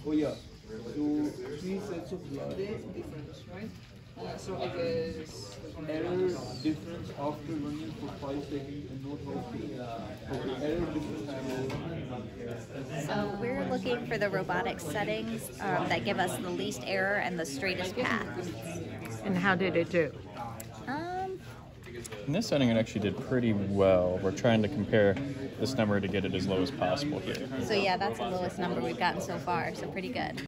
Oh yeah. So three sets of lines. Difference, right? So it is Error difference after running for 5 seconds and not how to. Okay, error difference. So we're looking for the robotics settings that give us the least error and the straightest path. And how did it do? In this setting, it actually did pretty well. We're trying to compare this number to get it as low as possible here. So yeah, that's the lowest number we've gotten so far, so pretty good.